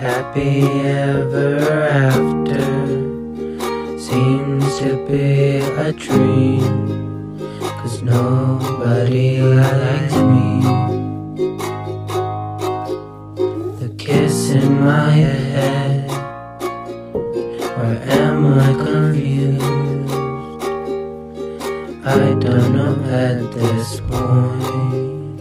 happy ever after seems to be a dream, 'cause nobody likes me. The kiss in my head, where am I confused? I don't know at this point.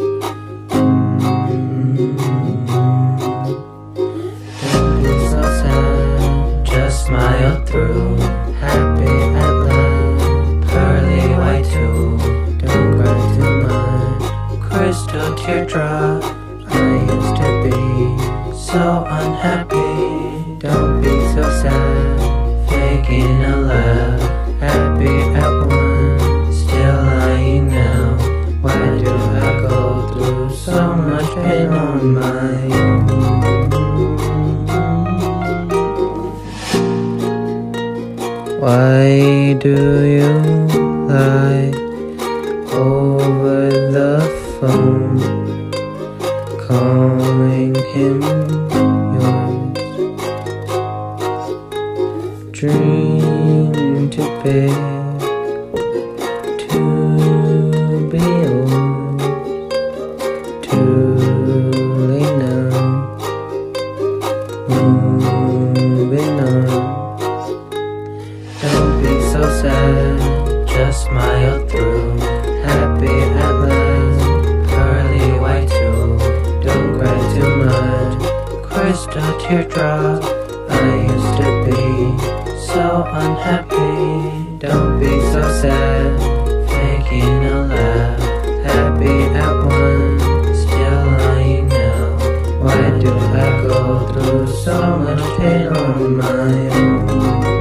Don't be so sad, just smile through. Happy at last, pearly white too. Don't cry too much, crystal teardrop. I used to be so unhappy. Don't be so sad, faking a laugh. Happy at once, still lying now. Why do I go through so much pain on my own? Why do you lie over the phone, calling him yours? Dream too big to be old, too late now, moving on. Don't be so sad, just smile through. Happy at last, pearly white too. Don't cry too much, crystal teardrop. I used to be so unhappy. Don't be so sad, faking a laugh. Happy at once, still lying now. Why do I go through so much pain on my own?